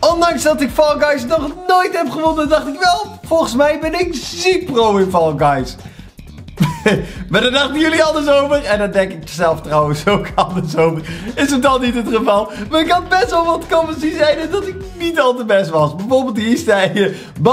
Ondanks dat ik Fall Guys nog nooit heb gewonnen, dacht ik wel, volgens mij ben ik ziek pro in Fall Guys. Maar daar dachten jullie anders over. En dan denk ik zelf trouwens ook anders over. Is het dan niet het geval? Maar ik had best wel wat comments die zeiden dat ik niet al te best was. Bijvoorbeeld hier zei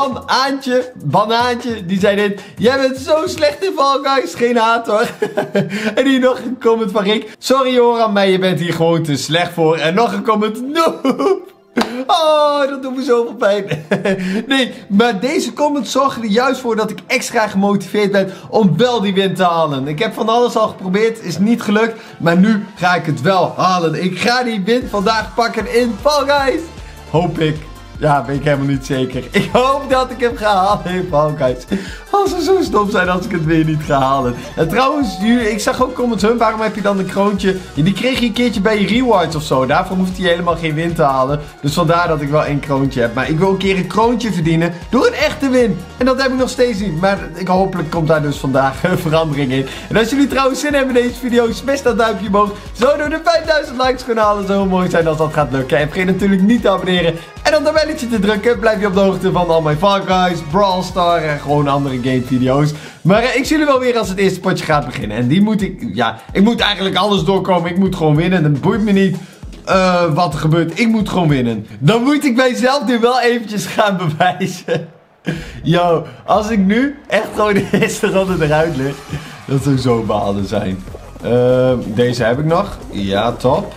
Banaantje. Die zei dit. Jij bent zo slecht in Fall Guys. Geen haat hoor. En hier nog een comment van Rick. Sorry Joran, maar je bent hier gewoon te slecht voor. En nog een comment. Noob. Oh, dat doet me zoveel pijn. Nee, maar deze comments zorgen er juist voor dat ik extra gemotiveerd ben om wel die win te halen. Ik heb van alles al geprobeerd, is niet gelukt. Maar nu ga ik het wel halen. Ik ga die win vandaag pakken in Fall Guys. Hoop ik. Ja, ben ik helemaal niet zeker. Ik hoop dat ik hem ga halen in Fall Guys. Als ze zo stom zijn als ik het weer niet ga halen. En trouwens, ik zag ook comments, waarom heb je dan een kroontje? Die kreeg je een keertje bij je rewards of zo. Daarvoor hoeft hij helemaal geen win te halen. Dus vandaar dat ik wel één kroontje heb. Maar ik wil een keer een kroontje verdienen door een echte win. En dat heb ik nog steeds niet. Maar hopelijk komt daar dus vandaag verandering in. En als jullie trouwens zin hebben in deze video, smash dat duimpje omhoog. Zo door de 5000 likes kunnen halen. Zou mooi zijn als dat gaat lukken. En vergeet natuurlijk niet te abonneren. En op dat belletje te drukken, blijf je op de hoogte van al mijn Fall Guys, Brawl Star en gewoon andere gamevideo's. Maar ik zie jullie wel weer als het eerste potje gaat beginnen. En die moet ik moet eigenlijk alles doorkomen. Ik moet gewoon winnen. Het boeit me niet wat er gebeurt. Ik moet gewoon winnen. Dan moet ik mijzelf nu wel eventjes gaan bewijzen. Yo, als ik nu echt gewoon de eerste ronde eruit lig, dat zou zo balen zijn. Deze heb ik nog. Ja, top.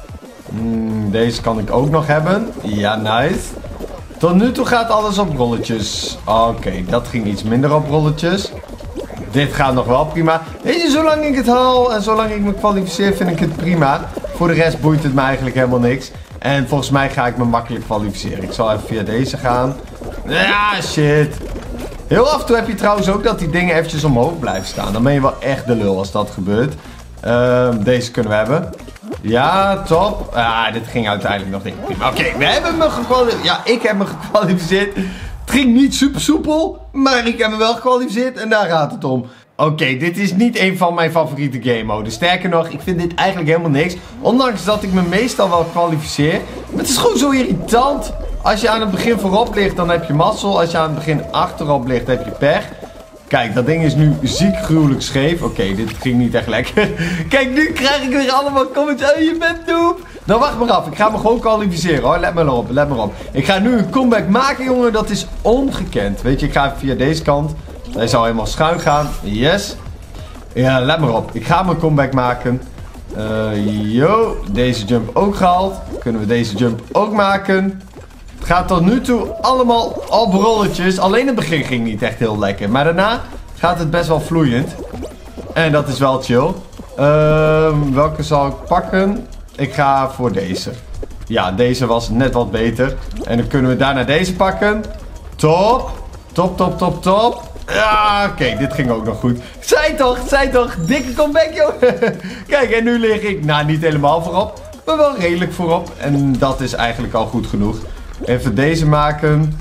Deze kan ik ook nog hebben. Ja, nice. Tot nu toe gaat alles op rolletjes. Oké, dat ging iets minder op rolletjes. Dit gaat nog wel prima. Weet je, zolang ik het haal en zolang ik me kwalificeer, vind ik het prima. Voor de rest boeit het me eigenlijk helemaal niks. En volgens mij ga ik me makkelijk kwalificeren. Ik zal even via deze gaan. Ja, shit. Heel af en toe heb je trouwens ook dat die dingen eventjes omhoog blijven staan. Dan ben je wel echt de lul als dat gebeurt. Deze kunnen we hebben. Ja, top. Ah, dit ging uiteindelijk nog niet prima. Oké, we hebben me gekwalificeerd. Ja, ik heb me gekwalificeerd. Het ging niet super soepel, maar ik heb me wel gekwalificeerd en daar gaat het om. Oké, dit is niet een van mijn favoriete game modes. Sterker nog, ik vind dit eigenlijk helemaal niks. Ondanks dat ik me meestal wel kwalificeer. Maar het is gewoon zo irritant. Als je aan het begin voorop ligt, dan heb je mazzel. Als je aan het begin achterop ligt, heb je pech. Kijk, dat ding is nu ziek gruwelijk scheef. Oké, dit ging niet echt lekker. Kijk, nu krijg ik weer allemaal comments. Oh, je bent noob. Nou, wacht maar af. Ik ga me gewoon kwalificeren hoor. Let maar op, let maar op. Ik ga nu een comeback maken, jongen. Dat is ongekend. Weet je, ik ga even via deze kant. Hij zal helemaal schuin gaan. Yes. Ja, let maar op. Ik ga mijn comeback maken. Yo, deze jump ook gehaald. Kunnen we deze jump ook maken? Het gaat tot nu toe allemaal op rolletjes. Alleen het begin ging niet echt heel lekker. Maar daarna gaat het best wel vloeiend. En dat is wel chill. Welke zal ik pakken? Ik ga voor deze. Ja, deze was net wat beter. En dan kunnen we daarna deze pakken. Top. Top, top, top, top. Ja, oké, dit ging ook nog goed. Zei toch. Dikke comeback, joh. Kijk, en nu lig ik, nou, niet helemaal voorop. Maar wel redelijk voorop. En dat is eigenlijk al goed genoeg. Even deze maken.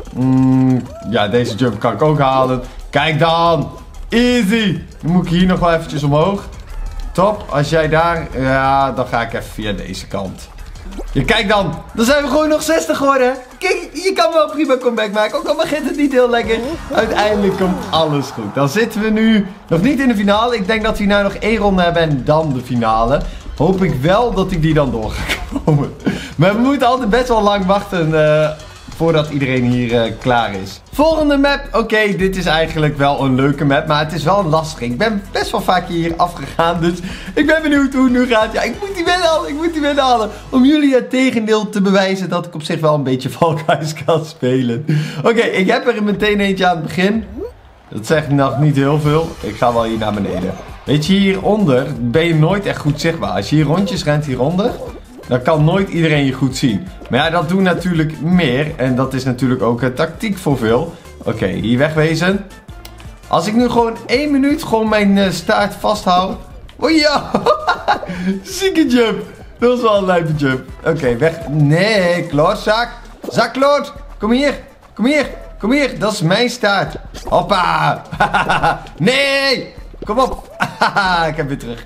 Ja, deze jump kan ik ook halen. Kijk dan. Easy. Dan moet ik hier nog wel eventjes omhoog. Top. Als jij daar... Ja, dan ga ik even via deze kant. Ja, kijk dan. Dan zijn we gewoon nog 60 geworden. Kijk, je kan wel prima comeback maken. Ook al begint het niet heel lekker. Uiteindelijk komt alles goed. Dan zitten we nu nog niet in de finale. Ik denk dat we nou nog 1 ronde hebben en dan de finale. Hoop ik wel dat ik die dan door ga komen. Maar we moeten altijd best wel lang wachten voordat iedereen hier klaar is. Volgende map. Oké, dit is eigenlijk wel een leuke map, maar het is wel lastig. Ik ben best wel vaak hier afgegaan, dus ik ben benieuwd hoe het nu gaat. Ja, ik moet die win halen. Om jullie het tegendeel te bewijzen dat ik op zich wel een beetje Fall Guys kan spelen. Oké, ik heb er meteen eentje aan het begin. Dat zegt nog niet heel veel. Ik ga wel hier naar beneden. Weet je, hieronder ben je nooit echt goed zichtbaar. Als je hier rondjes rent hieronder, dan kan nooit iedereen je goed zien. Maar ja, dat doen natuurlijk meer. En dat is natuurlijk ook een tactiek voor veel. Oké, hier wegwezen. Als ik nu gewoon 1 minuut gewoon mijn staart vasthoud. Oh ja, zieke jump. Dat was wel een lijpe jump. Oké, weg. Nee, klootzak. Zakloot. Kom hier. Kom hier. Kom hier. Dat is mijn staart. Hoppa. Nee. Kom op. Ik heb weer terug.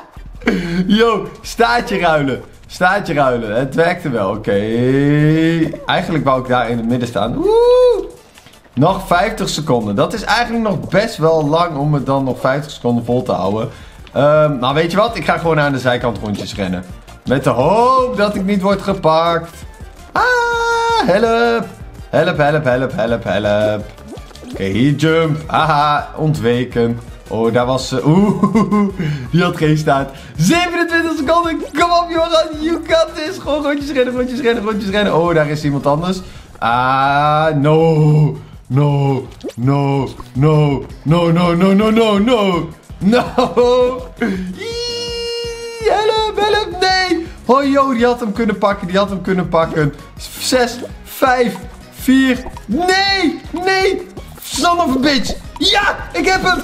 Yo, staartje ruilen. Staartje ruilen. Het werkte wel. Oké. Eigenlijk wou ik daar in het midden staan. Woe! Nog 50 seconden. Dat is eigenlijk nog best wel lang om het dan nog 50 seconden vol te houden. Nou, weet je wat? Ik ga gewoon aan de zijkant rondjes rennen. Met de hoop dat ik niet word gepakt. Ah, help. Help, help, help, help, help. Oké, hier jump. Haha, ontweken. Oh, daar was ze. Die had geen staart. 27 seconden. Kom op, Joran. You got this. Gewoon rondjes rennen, rondjes rennen, rondjes rennen. Oh, daar is iemand anders. Ah, no. No. No. No. No, no, no, no, no, no. No. Help, help. Nee. Oh, joh, die had hem kunnen pakken. Die had hem kunnen pakken. 6, 5, 4. Nee. Nee. Son of a bitch. Ja, ik heb hem.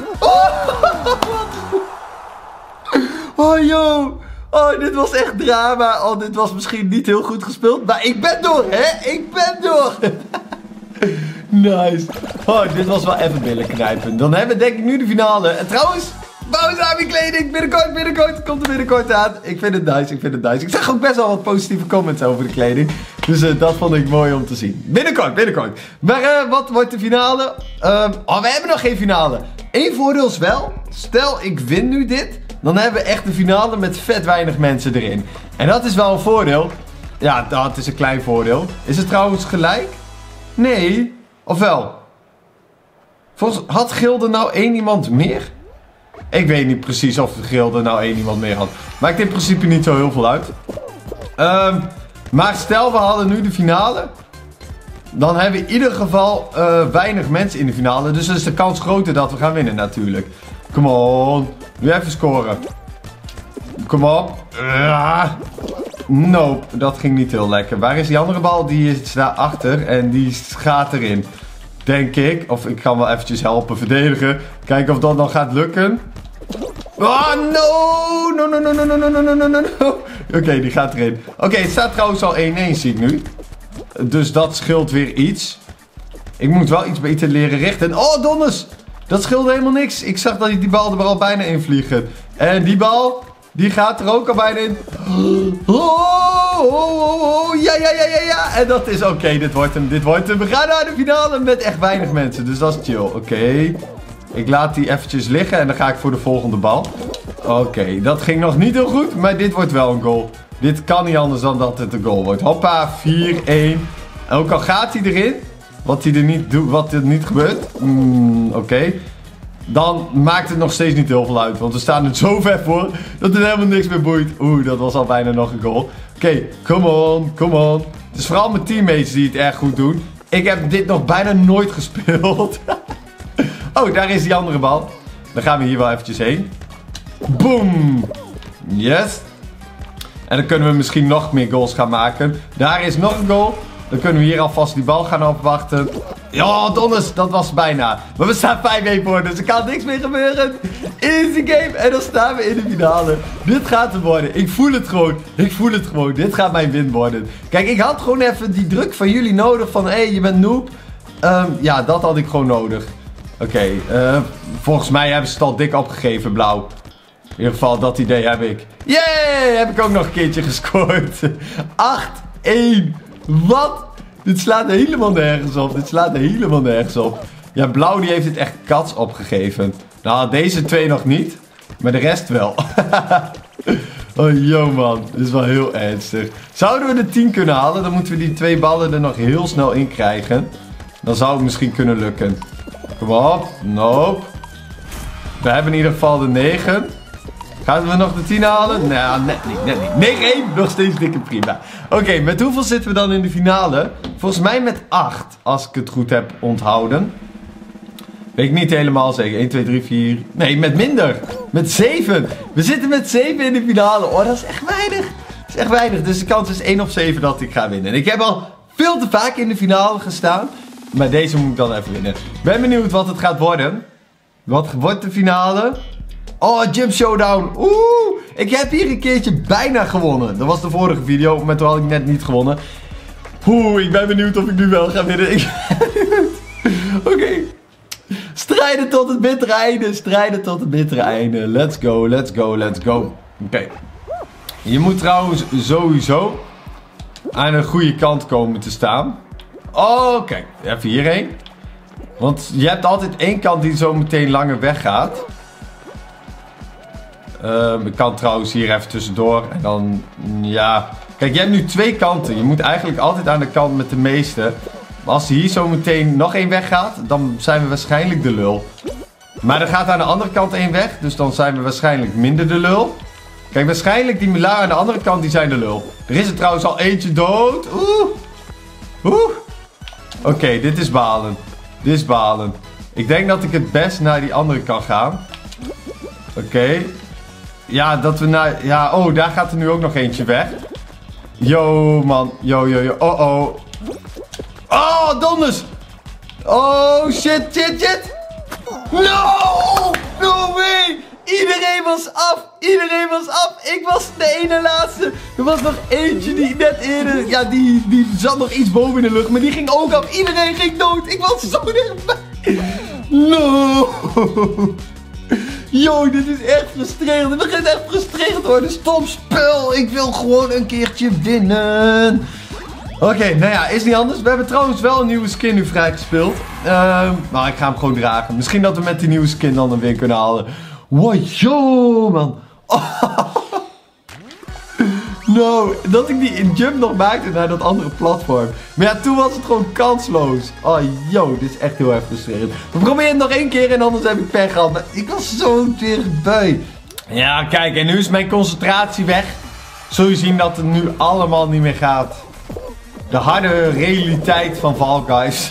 Oh, joh. Oh, dit was echt drama. Oh, dit was misschien niet heel goed gespeeld. Maar ik ben door, hè. Ik ben door. Nice. Oh, dit was wel even billen knijpen. Dan hebben we denk ik nu de finale. En trouwens, Bowser kleding. Binnenkort. Komt er binnenkort aan. Ik vind het nice, ik vind het nice. Ik zag ook best wel wat positieve comments over de kleding. Dus dat vond ik mooi om te zien. Binnenkort. Maar wat wordt de finale? We hebben nog geen finale. Eén voordeel is wel. Stel, ik win nu dit. Dan hebben we echt de finale met vet weinig mensen erin. En dat is wel een voordeel. Ja, dat is een klein voordeel. Is het trouwens gelijk? Nee. Of wel? Had Gilde nou 1 iemand meer? Ik weet niet precies of Gilde nou 1 iemand meer had. Maakt in principe niet zo heel veel uit. Maar stel we hadden nu de finale. Dan hebben we in ieder geval weinig mensen in de finale. Dus dan is de kans groter dat we gaan winnen natuurlijk. Come on. Nu even scoren. Kom op. Nope, dat ging niet heel lekker. Waar is die andere bal? Die is daar achter en die gaat erin. Denk ik. Of ik kan wel eventjes helpen verdedigen. Kijken of dat dan gaat lukken. Oh, no. No. Oké, die gaat erin. Oké, het staat trouwens al 1-1 zie ik nu. Dus dat scheelt weer iets. Ik moet wel iets beter leren richten. Oh, donders. Dat scheelde helemaal niks. Ik zag dat die bal er al bijna in vliegen. En die bal, die gaat er ook al bijna in. Ja. En dat is oké, dit wordt hem. We gaan naar de finale met echt weinig mensen. Dus dat is chill. Oké. Ik laat die eventjes liggen en dan ga ik voor de volgende bal. Oké, dat ging nog niet heel goed, maar dit wordt wel een goal. Dit kan niet anders dan dat het een goal wordt. Hoppa, 4-1. Ook al gaat hij erin, wat er niet gebeurt. Oké. Dan maakt het nog steeds niet heel veel uit. Want we staan er zo ver voor dat er helemaal niks meer boeit. Dat was al bijna nog een goal. Oké, come on. Het is vooral mijn teammates die het erg goed doen. Ik heb dit nog bijna nooit gespeeld. Oh, daar is die andere bal. Dan gaan we hier wel eventjes heen. Boom. Yes. En dan kunnen we misschien nog meer goals gaan maken. Daar is nog een goal. Dan kunnen we hier alvast die bal gaan opwachten. Ja, donders, dat was bijna. Maar we staan 5-1 voor, dus er kan niks meer gebeuren. Easy game. En dan staan we in de finale. Dit gaat het worden. Ik voel het gewoon. Dit gaat mijn win worden. Kijk, ik had gewoon even die druk van jullie nodig. Van, hé, je bent noob. Ja, dat had ik gewoon nodig. Oké, volgens mij hebben ze het al dik opgegeven, blauw. In ieder geval, dat idee heb ik. Yay! Heb ik ook nog een keertje gescoord. 8-1. Wat? Dit slaat helemaal nergens op. Ja, blauw die heeft het echt kats opgegeven. Nou, deze twee nog niet. Maar de rest wel. Oh, yo man. Dit is wel heel ernstig. Zouden we de 10 kunnen halen? Dan moeten we die 2 ballen er nog heel snel in krijgen. Dan zou het misschien kunnen lukken. Kom op. Nope. We hebben in ieder geval de 9. Gaan we nog de 10 halen? Nou, net niet. 9-1. Nog steeds dikke prima. Oké, met hoeveel zitten we dan in de finale? Volgens mij met 8. Als ik het goed heb onthouden. Weet ik niet helemaal zeker. 1, 2, 3, 4. Nee, met minder. Met 7. We zitten met 7 in de finale. Oh, dat is echt weinig. Dus de kans is 1 op 7 dat ik ga winnen. En ik heb al veel te vaak in de finale gestaan. Maar deze moet ik dan even winnen. Ben benieuwd wat het gaat worden. Wat wordt de finale? Oh, Jump Showdown. Ik heb hier een keertje bijna gewonnen. Dat was de vorige video, maar toen had ik net niet gewonnen. Ik ben benieuwd of ik nu wel ga winnen. Oké. Strijden tot het bittere einde. Let's go. Oké. Je moet trouwens sowieso aan de goede kant komen te staan. Oh, kijk. Even hierheen. Want je hebt altijd één kant die zo meteen langer weggaat. Ik kan trouwens hier even tussendoor. En dan, ja... Kijk, je hebt nu twee kanten. Je moet eigenlijk altijd aan de kant met de meeste. Maar als hier zo meteen nog één weggaat, dan zijn we waarschijnlijk de lul. Maar er gaat aan de andere kant één weg. Dus dan zijn we waarschijnlijk minder de lul. Kijk, waarschijnlijk die Milaar aan de andere kant, die zijn de lul. Er is er trouwens al eentje dood. Oké, dit is balen. Dit is balen. Ik denk dat ik het best naar die andere kan gaan. Oké. Ja, dat we naar... Ja, oh, daar gaat er nu ook nog eentje weg. Yo, man. Yo. Oh. Oh, donders. Oh, shit. No way. Iedereen was af. Ik was de ene laatste. Er was nog eentje die net eerder... Ja, die zat nog iets boven in de lucht. Maar die ging ook af. Iedereen ging dood. Ik was zo dichtbij. No. Yo, dit is echt frustrerend. Het begint echt frustrerend worden. Stom spel. Ik wil gewoon een keertje winnen. Oké, nou ja, is niet anders. We hebben trouwens wel een nieuwe skin nu vrijgespeeld. Maar ik ga hem gewoon dragen. Misschien dat we met die nieuwe skin dan een win kunnen halen. Wow, yo, man. No, dat ik die jump nog maakte naar dat andere platform. Maar ja, toen was het gewoon kansloos. Oh, yo, dit is echt heel erg frustrerend. We proberen het nog één keer en anders heb ik pech gehad. Maar ik was zo dichtbij. Ja, kijk, en nu is mijn concentratie weg. Zul je zien dat het nu allemaal niet meer gaat. De harde realiteit van Fall Guys.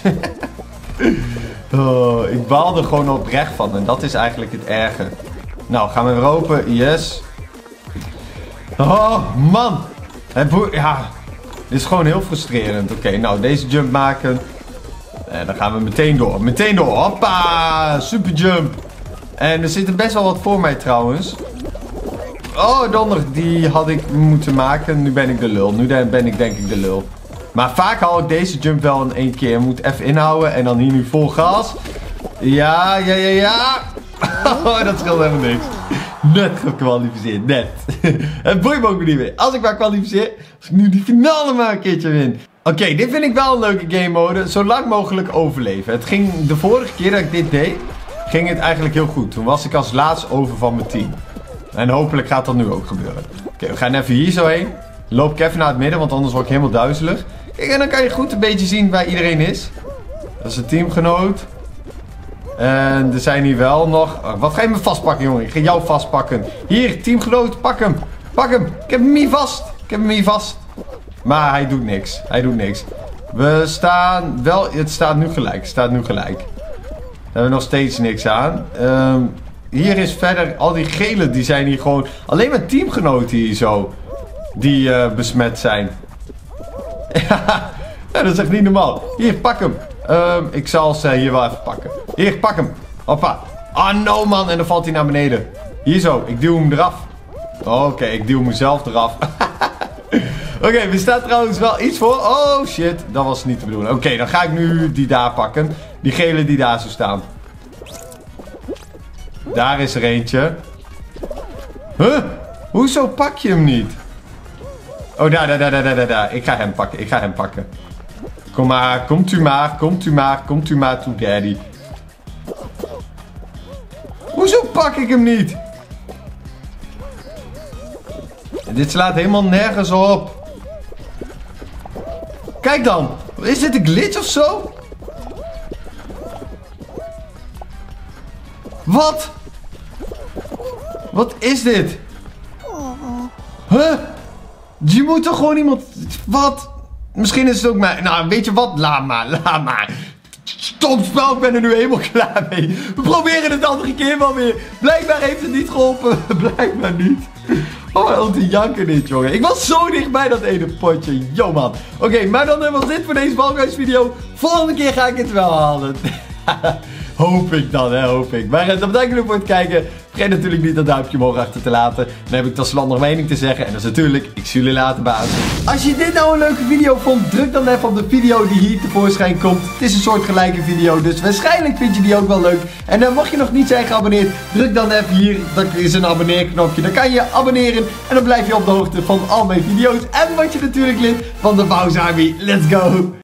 Oh, ik baal er gewoon oprecht van. En dat is eigenlijk het erge. Nou, gaan we weer open. Yes. Oh, man. Ja, dit is gewoon heel frustrerend. Oké, nou, deze jump maken. En dan gaan we meteen door. Meteen door. Hoppa. Super jump. En er zit er best wel wat voor mij trouwens. Oh, donder. Die had ik moeten maken. Nu ben ik de lul. Nu ben ik denk ik de lul. Maar vaak haal ik deze jump wel in één keer. Moet even inhouden. En dan hier nu vol gas. Ja. Oh, dat scheelt helemaal niks. Net gekwalificeerd. Net. Het boeit me ook niet meer. Als ik maar kwalificeer. Als ik nu die finale maar een keertje win. Oké, dit vind ik wel een leuke game mode. Zo lang mogelijk overleven. Het ging de vorige keer dat ik dit deed. Ging het eigenlijk heel goed. Toen was ik als laatst over van mijn team. En hopelijk gaat dat nu ook gebeuren. Oké, we gaan even hier zo heen. Loop ik even naar het midden, want anders word ik helemaal duizelig. Kijk, en dan kan je goed een beetje zien waar iedereen is. Dat is een teamgenoot. En er zijn hier wel nog... Oh, wat ga je me vastpakken, jongen? Ik ga jou vastpakken. Hier, teamgenoot, pak hem. Pak hem. Ik heb hem hier vast. Maar hij doet niks. We staan wel... Het staat nu gelijk. Daar hebben we nog steeds niks aan. Hier is verder... Al die gele, die zijn hier gewoon... Alleen maar teamgenoten hier zo. Die besmet zijn. Ja, dat is echt niet normaal. Hier, pak hem. Ik zal ze hier wel even pakken. Hier, pak hem. Hoppa. Ah, no, man. En dan valt hij naar beneden. Hier zo. Ik duw hem eraf. Oké, ik duw mezelf eraf. Oké, we staan trouwens wel iets voor. Oh, shit. Dat was niet te bedoelen. Oké, dan ga ik nu die daar pakken. Die gele die daar zo staan. Daar is er eentje. Huh? Hoezo pak je hem niet? Oh, daar. Ik ga hem pakken. Kom maar, komt u maar toe, daddy. Hoezo pak ik hem niet? Dit slaat helemaal nergens op. Kijk dan. Is dit een glitch of zo? Wat? Wat is dit? Huh? Je moet toch gewoon iemand... Wat? Misschien is het ook maar... Nou, weet je wat? Laat maar. Stom spel, ik ben er nu helemaal klaar mee. We proberen het andere keer wel weer. Blijkbaar heeft het niet geholpen. Blijkbaar niet. Oh, om te janken dit, jongen. Ik was zo dichtbij dat ene potje. Yo, man. Oké, maar dan was dit voor deze Fall Guys video. Volgende keer ga ik het wel halen. Hoop ik dan, hè, hoop ik. Maar dan bedankt jullie voor het kijken. Vergeet natuurlijk niet dat duimpje omhoog achter te laten. Dan heb ik tenslotte nog mening te zeggen. En dat is natuurlijk, ik zie jullie later, baas. Als je dit nou een leuke video vond, druk dan even op de video die hier tevoorschijn komt. Het is een soort gelijke video, dus waarschijnlijk vind je die ook wel leuk. En dan mocht je nog niet zijn geabonneerd, druk dan even hier. Dat is een abonneerknopje. Dan kan je je abonneren en dan blijf je op de hoogte van al mijn video's. En word je natuurlijk lid van de Bowser Army. Let's go!